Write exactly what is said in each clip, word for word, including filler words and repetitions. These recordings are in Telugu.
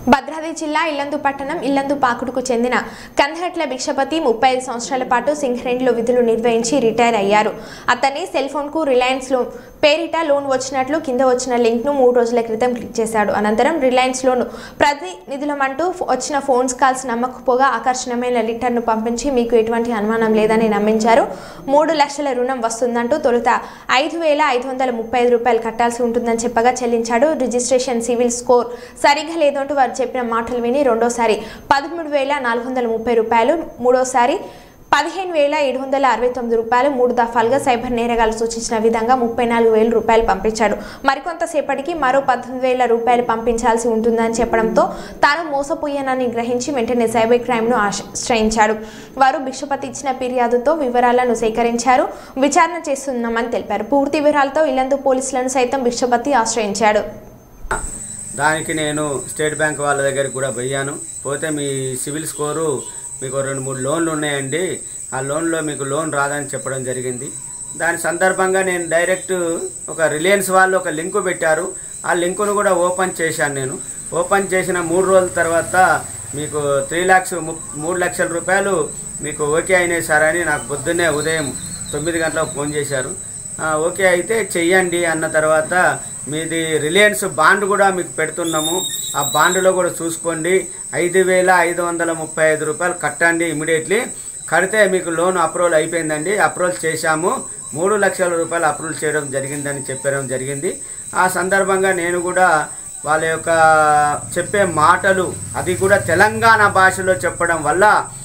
భద్రాద్రి జిల్లా ఇల్లందు పట్టణం ఇల్లందు పాకుడుకు చెందిన కందహట్ల భిక్షపతి ముప్పై ఐదు సంవత్సరాల పాటు సింగరేణిలో విధులు నిర్వహించి రిటైర్ అయ్యారు. అతని సెల్ ఫోన్ కు రిలయన్స్ లోన్ పేరిట లోన్ వచ్చినట్లు కింద వచ్చిన లింక్ ను మూడు రోజుల క్రితం క్లిక్ చేశాడు. అనంతరం రిలయన్స్ లోన్ ప్రతినిధులమంటూ వచ్చిన ఫోన్స్ కాల్స్ నమ్మకపోగా ఆకర్షణమైన లెటర్ ను పంపించి మీకు ఎటువంటి అనుమానం లేదని నమ్మించారు. మూడు లక్షల రుణం వస్తుందంటూ తొలుత ఐదు వేల ఐదు వందల ముప్పై ఐదు రూపాయలు కట్టాల్సి ఉంటుందని చెప్పగా చెల్లించాడు. రిజిస్ట్రేషన్ సివిల్ స్కోర్ సరిగ్గా లేదంటూ వారు చెప్పిన మాటలు విని రెండోసారి పదమూడు వేల నాలుగు వందల ముప్పై రూపాయలు, మూడోసారి పదిహేను వేల ఏడు వందల అరవై తొమ్మిది రూపాయలు మూడు దఫాలుగా సైబర్ నేరగాలు సూచించిన విధంగా ముప్పై నాలుగు వేల రూపాయలు పంపించాడు. మరికొంతసేపటికి మరో పద్దెనిమిది వేల రూపాయలు పంపించాల్సి ఉంటుందని చెప్పడంతో తాను మోసపోయానని గ్రహించి వెంటనే సైబర్ క్రైమ్ ను ఆశ్రయించాడు. వారు భిక్షపతి ఇచ్చిన ఫిర్యాదుతో వివరాలను సేకరించారు, విచారణ చేస్తున్నామని తెలిపారు. పూర్తి వివరాలతో ఇల్లందు పోలీసులను సైతం భిక్షపతి ఆశ్రయించాడు. దానికి నేను స్టేట్ బ్యాంక్ వాళ్ళ దగ్గరికి కూడా పోయాను. పోతే మీ సివిల్ స్కోరు మీకు రెండు మూడు లోన్లు ఉన్నాయండి, ఆ లోన్లో మీకు లోన్ రాదని చెప్పడం జరిగింది. దాని సందర్భంగా నేను డైరెక్ట్ ఒక రిలయన్స్ వాళ్ళు ఒక లింకు పెట్టారు, ఆ లింకును కూడా ఓపెన్ చేశాను. నేను ఓపెన్ చేసిన మూడు రోజుల తర్వాత మీకు త్రీ ల్యాక్స్ మూడు లక్షల రూపాయలు మీకు ఓకే అయినాయి సార్ అని నాకు పొద్దున్నే ఉదయం తొమ్మిది గంటలకు ఫోన్ చేశారు. ఓకే అయితే చెయ్యండి అన్న తర్వాత మీది రిలయన్స్ బాండ్ కూడా మీకు పెడుతున్నాము, ఆ బాండ్లో కూడా చూసుకోండి, ఐదు వేల ఐదు వందల ముప్పై ఐదు రూపాయలు కట్టండి ఇమీడియట్లీ, కడితే మీకు లోన్ అప్రూవల్ అయిపోయిందండి, అప్రూవల్ చేశాము, మూడు లక్షల రూపాయలు అప్రూవల్ చేయడం జరిగిందని చెప్పడం జరిగింది. ఆ సందర్భంగా నేను కూడా వాళ్ళ యొక్క చెప్పే మాటలు అది కూడా తెలంగాణ భాషలో చెప్పడం వల్ల,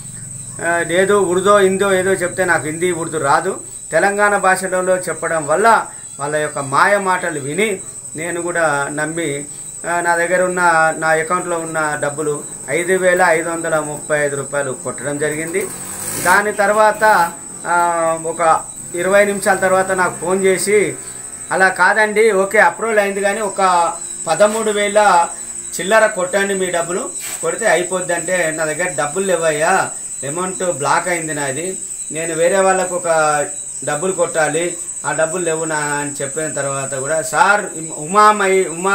ఏదో ఉర్దో హిందో ఏదో చెప్తే నాకు హిందీ ఉర్దూ రాదు, తెలంగాణ భాషలో చెప్పడం వల్ల వాళ్ళ యొక్క మాయ మాటలు విని నేను కూడా నమ్మి నా దగ్గర ఉన్న నా అకౌంట్లో ఉన్న డబ్బులు ఐదు వేల ఐదు వందల ముప్పై ఐదు రూపాయలు కొట్టడం జరిగింది. దాని తర్వాత ఒక ఇరవై నిమిషాల తర్వాత నాకు ఫోన్ చేసి అలా కాదండి ఓకే అప్రూవల్ అయింది కానీ ఒక పదమూడు వేల చిల్లర కొట్టండి మీ డబ్బులు, కొడితే అయిపోద్ది అంటే నా దగ్గర డబ్బులు లేవయ్యా, అమౌంట్ బ్లాక్ అయింది నాది, నేను వేరే వాళ్ళకు ఒక డబ్బులు కొట్టాలి, ఆ డబ్బులు లేవు నా అని చెప్పిన తర్వాత కూడా సార్ ఉమామై ఉమా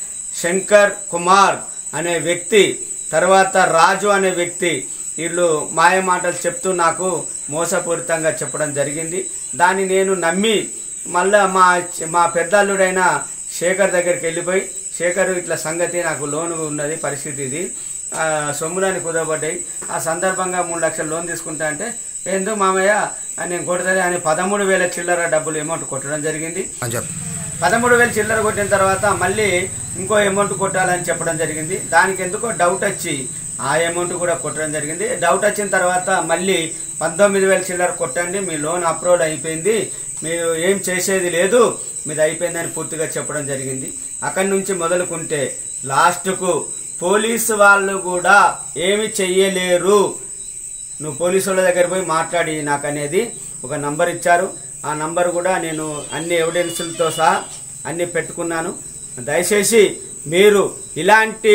శంకర్ కుమార్ అనే వ్యక్తి తర్వాత రాజు అనే వ్యక్తి వీళ్ళు మాయ మాటలు చెప్తూ నాకు మోసపూరితంగా చెప్పడం జరిగింది. దాన్ని నేను నమ్మి మళ్ళీ మా మా పెద్దల్లుడైన శేఖర్ దగ్గరికి వెళ్ళిపోయి శేఖర్ ఇట్లా సంగతి నాకు లోన్ ఉన్నది పరిస్థితి ఇది, సొమ్ములని కుదవబడ్డాయి, ఆ సందర్భంగా మూడు లక్షలు లోన్ తీసుకుంటా అంటే ఏందో మామయ్య నేను కొడతానే అని పదమూడు వేల చిల్లర డబ్బులు అమౌంట్ కొట్టడం జరిగింది. పదమూడు వేలు చిల్లర కొట్టిన తర్వాత మళ్ళీ ఇంకో అమౌంట్ కొట్టాలని చెప్పడం జరిగింది. దానికి ఎందుకో డౌట్ వచ్చి ఆ అమౌంట్ కూడా కొట్టడం జరిగింది. డౌట్ వచ్చిన తర్వాత మళ్ళీ పంతొమ్మిది వేల చిల్లర కొట్టండి, మీ లోన్ అప్రూవల్ అయిపోయింది, మీరు ఏం చేసేది లేదు, మీది అయిపోయిందని పూర్తిగా చెప్పడం జరిగింది. అక్కడి నుంచి మొదలుకుంటే లాస్ట్కు పోలీసు వాళ్ళు కూడా ఏమి చెయ్యలేరు, నువ్వు పోలీసు వాళ్ళ దగ్గర పోయి మాట్లాడి నాకు అనేది ఒక నంబర్ ఇచ్చారు. ఆ నంబర్ కూడా నేను అన్ని ఎవిడెన్సులతో సహా అన్ని పెట్టుకున్నాను. దయచేసి మీరు ఇలాంటి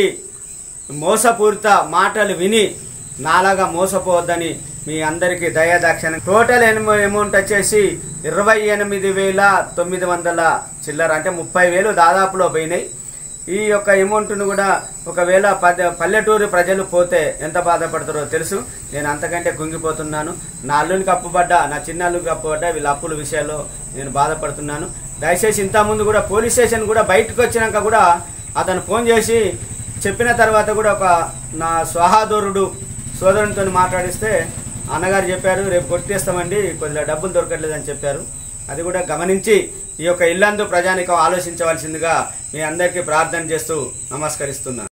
మోసపూరిత మాటలు విని నాలాగా మోసపోవద్దని మీ అందరికీ దయాదాక్షిణ్యం. టోటల్ అమౌంట్ వచ్చేసి ఇరవై ఎనిమిది వేల తొమ్మిది వందల చిల్లర అంటే ముప్పై వేలు దాదాపులో పోయినాయి. ఈ యొక్క అమౌంట్ను కూడా ఒకవేళ పద పల్లెటూరు ప్రజలు పోతే ఎంత బాధపడతారో తెలుసు. నేను అంతకంటే కుంగిపోతున్నాను. నా అల్లునికి అప్పుపడ్డా, నా చిన్న అల్లునికి అప్పుపడ్డా, వీళ్ళ అప్పుల విషయాల్లో నేను బాధపడుతున్నాను. దయచేసి ఇంతకుముందు కూడా పోలీస్ స్టేషన్ కూడా బయటకు వచ్చినాక కూడా అతను ఫోన్ చేసి చెప్పిన తర్వాత కూడా ఒక నా స్వహాదోరుడు సోదరునితో మాట్లాడిస్తే అన్నగారు చెప్పారు రేపు కొట్టేస్తామండి, కొద్దిగా డబ్బులు దొరకట్లేదని చెప్పారు. అది కూడా గమనించి ఈ యొక్క ఇల్లందు ప్రజానికం ఆలోచించవలసిందిగా మీ అందరికీ ప్రార్థన చేస్తూ నమస్కరిస్తున్నాను.